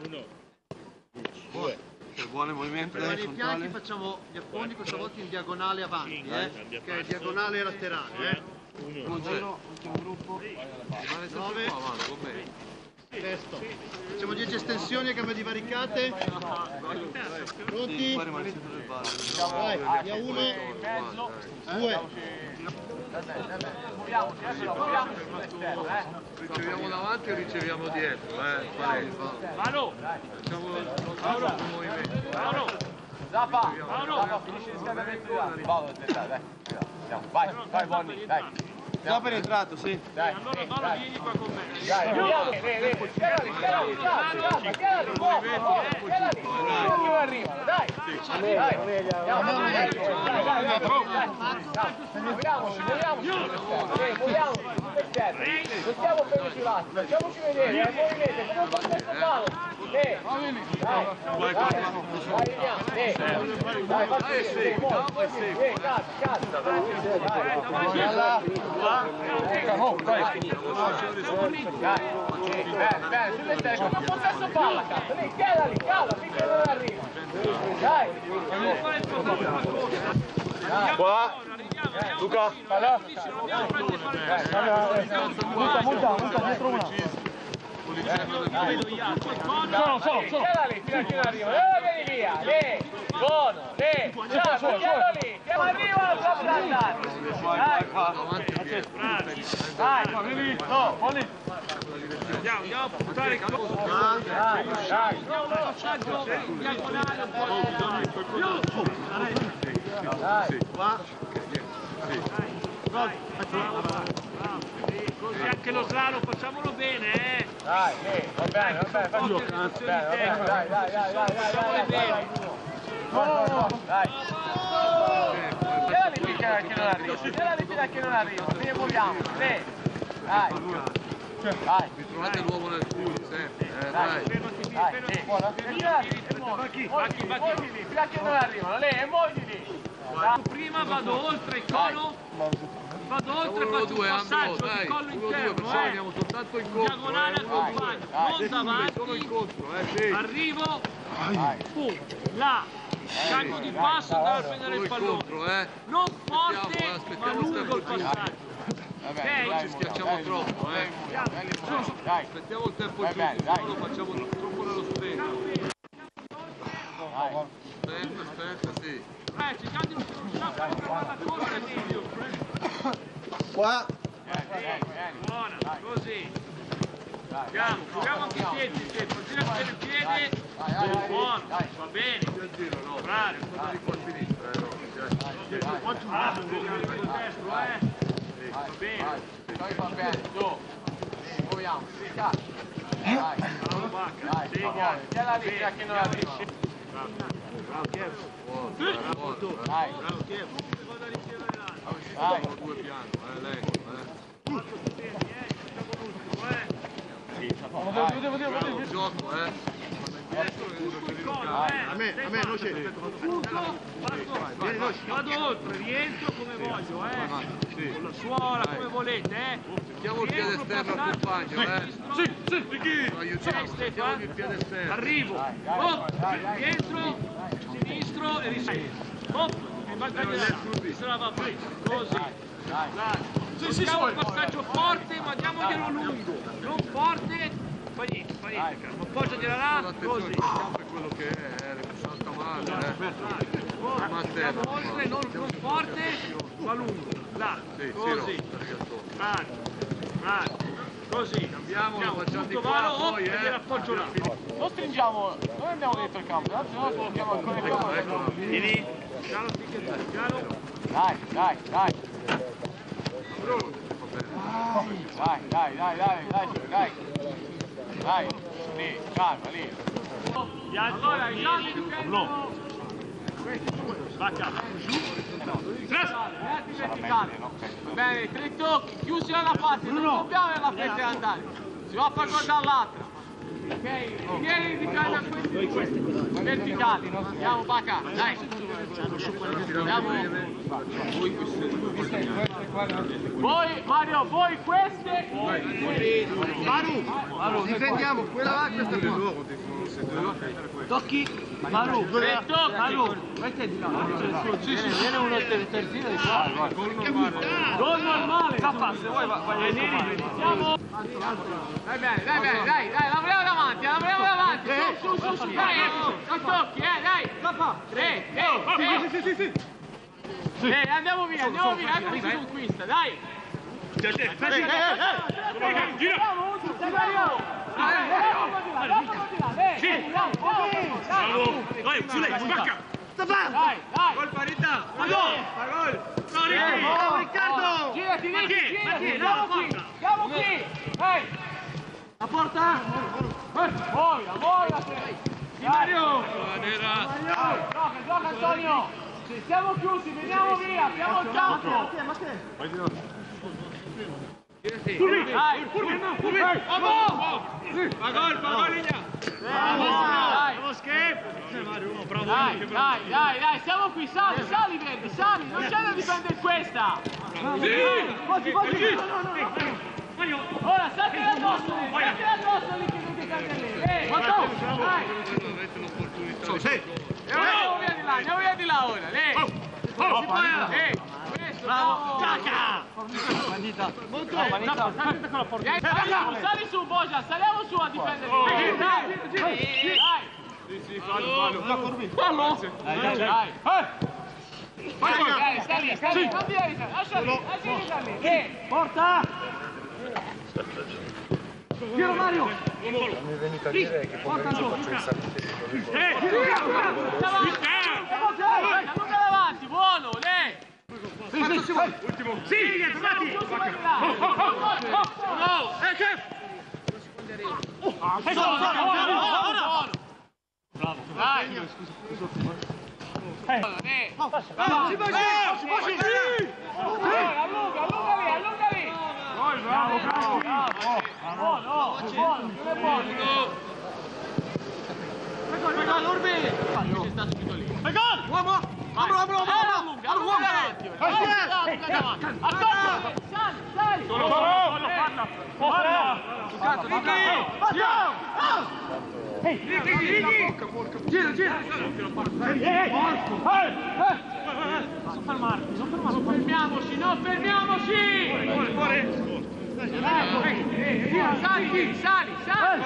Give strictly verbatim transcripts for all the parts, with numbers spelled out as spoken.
uno, due. Buon movimento. Per i fianchi facciamo gli affondi questa volta in diagonale avanti, eh? Ok, diagonale laterale, eh? Uno giro, ultimo gruppo. nove. Testo. Facciamo dieci estensioni a gambe divaricate. Pronti? Vai, via uno, due. Riceviamo davanti e riceviamo dietro, eh? Paolo! Facciamo un movimento. Paolo! Zappa! Zappa, finisci il riscaldamento di Paolo, dai, vai, vai Bonnie, dai. Già penetrato, sì. Dai, Allora Paolo vieni qua con me. dai, andiamo, tienali, tienali, tienali, tienali, tienali, arrivano, dai, dai, andiamo, muoviamoci, muoviamoci, muoviamoci, non stiamo fermi sul lato, facciamoci vedere, il movimento, come un pacchetto palo, eh, dai, dai, dai, vediamo, eh, dai, vai, sì, muovi, cazzo, cazzo, dai, Oh, dai, dai, bene, bene, sulle teste, come un possesso palla, cazzo, lì, chiala lì, cala, finché non arriva. Dai. Qua. Luca. Multa, multa, multa, dietro una. Sono, sono, sono. Chiala lì, fino a che non arriva. Eh, vieni via, lì, buono, lì, ciao, chiala lì, che arriva la sua andare. Dai. Dai, vieni, no, Bonnie. Andiamo, andiamo a puntare il campo. Dai, dai. Andiamo un passaggio diagonale un po'. Dai. Qua. Vai, bravo, bravo. Così anche lo slalom, facciamolo bene, eh. Dai, eh, va bene, va bene, faccio bene, dai, dai, dai, dai, dai, dai, dai. No, dai. Tiena lì finché non arriva, tiena lì finché non arriva, quindi muoviamo, sì. Dai. Dai. Vi trovate l'uomo nel culo, sempre. Eh, Dai, dai. dai, sì, buona. Muoviti, muoviti, muoviti, fino a che non arrivano, lì, muoviti. Prima vado oltre il cono, vado oltre, Uno, faccio due, un passaggio dai. di collo Uno, due, interno, perciò eh. andiamo soltanto incontro. Diagonale eh. accompagno, non davanti, Solo incontro, eh, sì. arrivo, pum, là, scarico di passo, andare a prendere Solo il pallone. incontro, eh. Non forte, Aspettiamo, eh, ma aspettiamo lungo il il tempo passaggio. Vabbè, Non ci schiacciamo troppo, eh. Dai, Aspettiamo il tempo vai bene, giusto, dai. se no lo facciamo troppo nello stretto. dai. Aspetta, aspetta, sì. Eh, cercate di non fare una palla corta e meglio. Qua. Buona, così. Andiamo, giochiamo anche i piedi, il piede, continua a tenere il piede. Buono, va bene. Il giro, no. Bravo. Guarda di qua a sinistra, eh, no. Bravo, col destro, eh. Va bene. Dai, va bene, su. Muoviamo, cazzo. Dai, Bravo, Bacca. dai, Segna. tienila lì fino a che non arriva. Bravo, Chievo. Buono, buono, buono. Dai, Bravo, Chievo. Vado a ricevere l'altro. dai. Sono due piani, eh, lei, eh. Quattro sistemi, eh. Siamo l'ultimo, eh. Vediamo, vediamo, Bravo, il gioco, eh. Tutto il collo, eh. A me, a me, non c'è. Tutto, vado, vado oltre, rientro come voglio, eh. Con la suola, come volete, eh. Cerchiamo il piede esterno al compagno, eh. Sì, sì, Aiutiamo, cerchiamo il piede esterno. arrivo, hop, rientro, sinistro e risalgo. Hop, e va a sinistra va preso, così. Dai. Facciamo un passaggio forte, ma diamoglielo lungo. Non forte, fa niente, fa niente, cazzo. Appoggiagliela là, così. Attenzione, il campo è quello che è, eh, salta male, eh. Ma Andiamo oltre, non, non forte, ma lungo. Là, Sì, così. sì, no, Bravo, bravo. Così. Cambiamo, lo facciamo di tutto qua, valo, hop, poi, e eh. gliel'appoggio là. Non stringiamo, non andiamo dentro il campo, se no sporchiamo ancora il campo. ecco. Vieni, piano, finché tu, piano. Dai, dai, dai. Dai, dai, dai, dai, dai, dai. Dai, lì, calma, lì. Allora, i gialli difendono. Bacca. Verticale, no? Va bene, tre tocchi, chiusi dalla parte, non dobbiamo nella fretta di andare. Si va a far gol dall'altra. ok? Vieni di canna a questi verticali. Andiamo Baca, dai. Andiamo. Voi Mario, voi queste. Maru, Maru, difendiamo quella là, questa qua. Tocchi, Maru, Maru, metti di là. Viene uno terzino di qua. Gol normale. Zappa, se vuoi vai. Siamo. Dai bene, dai bene, dai, dai, lavoriamo davanti, lavoriamo davanti. Su, su, su, dai, non tocchi, eh, dai. Zappa. Eh, eh, sì, sì, sì. Eh, andiamo via, andiamo via, ecco che si conquista, dai. Gira! Vai, su lei, spacca! Dai, dai! Gol parità! Fa gol! Fa gol! Bravo Riccardo! Girati, Ricky, girati! Andiamo qui! Andiamo qui! Ehi! La porta! Voi, voi! Sì, Mario! Nera! Gioca, gioca Antonio! Siamo chiusi, veniamo via! Apriamo il campo! Dai! Dai! Vamos! Fa gol, fa gol, Igna! Dai! Bravo, Dai, dai, dai, dai, siamo qui, sali, sali, Verdi, sali, non c'è da difendere questa! Sì! Ora, state addosso, state addosso lì che non ti cade lì! Ehi, ma tu, dai! Andiamo via di là, andiamo via di là ora, lei! Ehi, questo, bravo! Ciacca! Molto! Dai, saliamo, sali su, Bojan, saliamo su a difendere! Dai, dai! Sì, sì, fallo, fallo. Fallo! Dai, dai! Dai, sta lì, sta lì, non via di là, lascia lì, lascia lì, sta lì! Eh! Porta! Tiro Mario! Non mi venite a dire che pomeriggio faccio il salto. Allunga davanti, buono, lei! Ultimo. Sì, tornati. No, eh, che? Buono! Bravo. Dai. Eh. Si può, si può, si Allunga, allunga lì, allunga lì! Bravo, bravo, bravo! Buono, buono, non è buono! Fai gol, Urbi! Ci sta subito lì. Fai gol! Uomo! Apro, apro, apro! Allunga, allunga davanti! Allunga davanti! Aspetta! Sali, sali! Solo, solo, solo, parla! Parla! Cazzo, gira, gira! Non fermarti, non fermarti! Non fermiamoci, non fermiamoci! Fuori, fuori! Sali, sali, sali!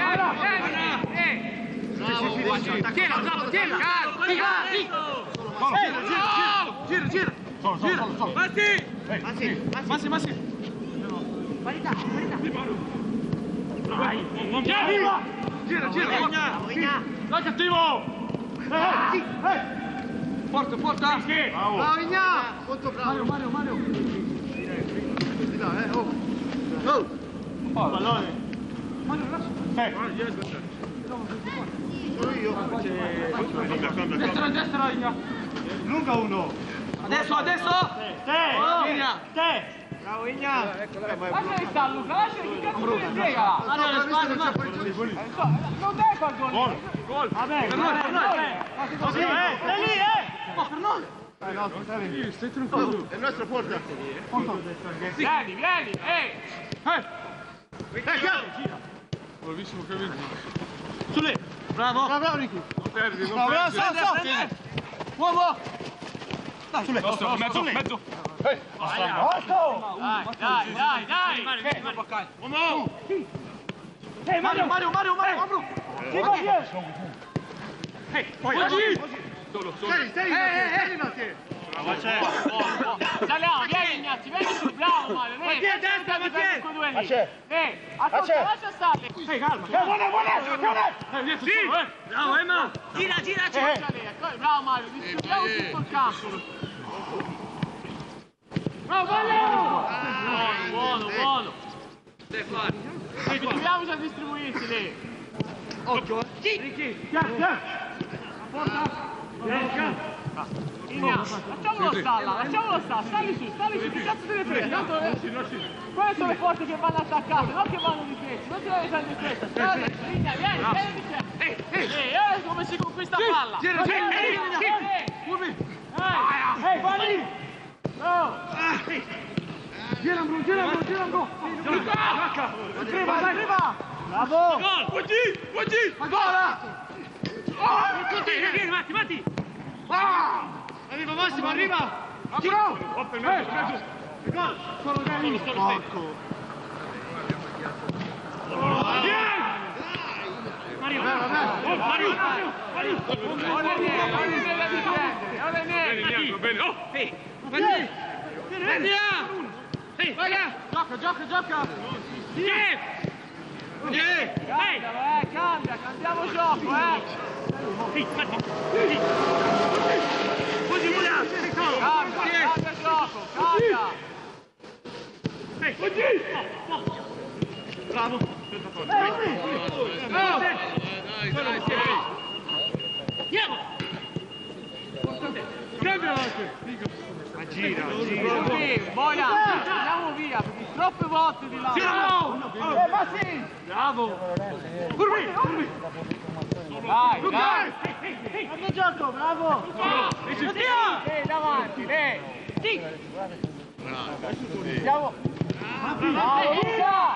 Tiena, bravo, tiena! Gira, gira, gira! Gira! Massi! Massi, Massi! Qualità, qualità! Gira, gira! Dai, cattivo! Forte, forte! Bravo, Igna! Molto bravo! Mario, Mario, Mario! Di là, eh, oh! Oh! Pallone! Mario, lascia! Sono io! Destra, destra, Igna! Lunga uno! Adesso, adesso! Te! Igna! Te! Bravo, Igna! Lasciali sta Luca, lasciali, che cazzo ti frega! Mario, le spalle, ma... Non dai quel gol! Gol! Vabbè, per noi, per noi! Così, eh! Stai lì, eh! Oh, per noi! Dai, no, stai stai tranquillo! È il nostro porta! Vieni, vieni, ehi! Eh, gira! Bravissimo Kevin! Su lì! Bravo! Bravo, bravo, Ricky! Non perdi, non Bravo, perdi! bravo, bravo, bravo! Uomo! Dai, su lì! Mezzo, mezzo, mezzo! Dai, dai, dai, dai! Uomo! Ehi, Mario, Mario, Mario, Mario, Mario! Chi va via? Poi, oggi! Solo, solo! Stai, stai, stai, Mattia! Bravo, c'è! Saliamo, vieni Ignazio, vieni su, bravo Mario! Mattia, destra, Mattia! Ehi, ascolta, lascia stare! Ehi, calma! Buona, buona, buona! Sì! Bravo, Emma! Gira, gira, gira! Bravo Mario, distruggiamo tutto il campo! Bravo, Mario! Buono, buono! Proviamoci a distribuirsi lì! Occhio, eh! Ricky! Chiaro, chiaro! Porta! Inna, lasciamolo stare, lasciamolo stare, stalli su, stalli su, che cazzo te ne frega? Tanto quelle sono le forze che vanno attaccate, non che vanno di difese, non ti devi usare di questa, stalli, Inna, vieni, vieni di te. Ehi, ehi, guarda come si conquista palla. Gira, gira, gira, Ehi, vai! No! gira, bro, gira, bro, gira, bro. Arriva, dai, arriva. Bravo. Gol! Guaggi! Guaggi! Ancora. Vieni, vieni, Matti, Matti! Arriva Massimo, arriva. Giro. Gol. Solo Dani. Porco. Mario! Oh, Mario! Mario! Ora niente, ora niente da difendere, ora niente. Bene, oh! Sì. Vieni! Vieni! Ehi, vai! Gioca, gioca, gioca. Vieni! Vieni! Cambia, eh, cambia, cambiamo gioco, eh. Ehi, Matti! Ehi! Così vogliamo! Cambia, cambia gioco, cambia. Ehi, oggi! Bravo! Dai, dai, sì. Andiamo! Cambia anche! Ma gira, Così, Boia, andiamo via, perché troppe volte di là. Eh, Massi. Bravo! Curvi, curvi. Dai, dai. Cambia gioco, bravo. Ehi, davanti, ehi. Sì. Bravo, così. Andiamo. Dai, Luca.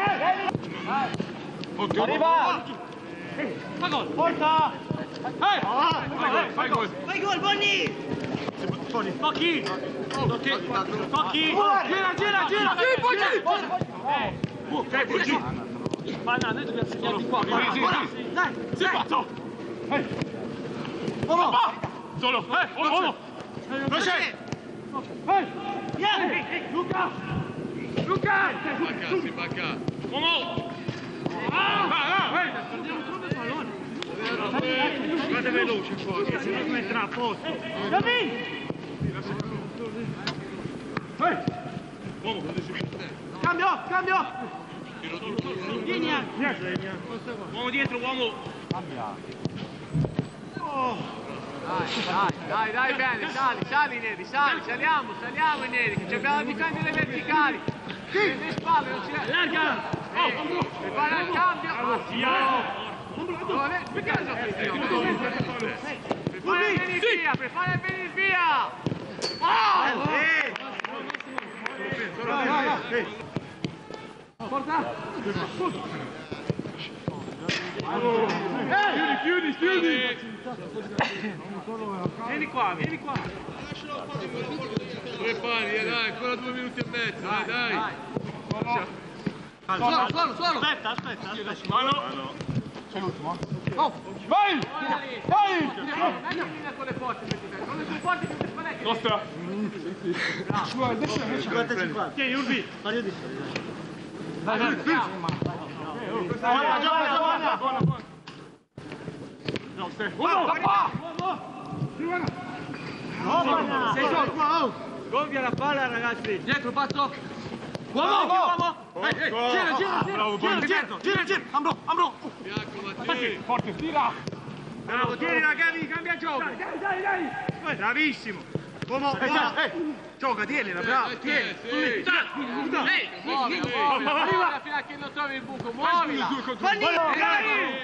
Dai. Arriva. Fa gol! Porta. Ehi! Fai gol! Fai gol, Bonni. Tocchi! Tocchi! Tocchi! Gira, gira, gira. Sì, Poggi! Ok, Poggi! Ma no, noi dobbiamo segnarti qua. Dai, Si è fatto! Uomo. Solo! Eh! Uomo! Non c'è. Vieni. Luca. Luca. Bacca, si bacca. Uomo! Ah! Ah! Ehi! Perdiamo troppo il pallone! Guarda veloce qua, che se no metterà a posto! Davi. Uomo! Cambio, cambio. Linea! Uomo dietro, uomo! Dai, dai, dai, bene, sali, sali Neri, sali, saliamo, saliamo Neri, che ci abbiamo da difendere le verticali. Sì. Le spalle, non ci Larga! Eh, per fare il cambio. Dove? Perché la giochi? Per fare il venire via, per fare il venire via. Oh! Porta. Chiudi, chiudi, chiudi! Vieni qua, vieni qua! Prepari, eh, dai, ancora due minuti e mezzo, dai, dai. Suolo, suolo, suolo. Aspetta, aspetta, aspetta. Mano! C'è l'ultimo. Oh, vai! Vai! Non è che viene con le porte per difendere, con le tue porte che ti spaventi. Nostra! cinquanta cinquanta. Tieni, Urbi! Mario di Vai, vai, andiamo. Gioca, gioca, gioca. Buona, buona! No, stai! Uomo! No, sei gioco qua, oh. Gonfia la palla, ragazzi! Dietro, patto. Uomo! Uomo! Ehi, ehi, gira, gira, gira, gira, gira, gira, gira, Ambro, Ambro. Bianco, Matteo. Forte, tira! Bravo, tieni ragazzi, cambia gioco. Dai, dai, dai. Bravissimo. Uomo, gioca, tienila, bravo, tieni. Sì. Muovi, muovi, muovila fino a che non trovi il buco, muovila. Vanni, dai, dai,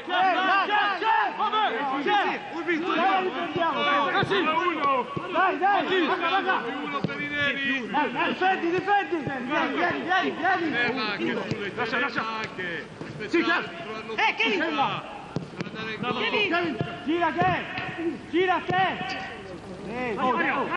dai, dai, Uno per i neri. difendi, difendi, vieni, vieni, vieni, vieni. Le macche, Lascia, lascia. macche. Sì, Aspettare, chiaro. trovarlo Eh, che qua. dici? Per andare in gol. Gira che, gira che. Eh, oh, oh.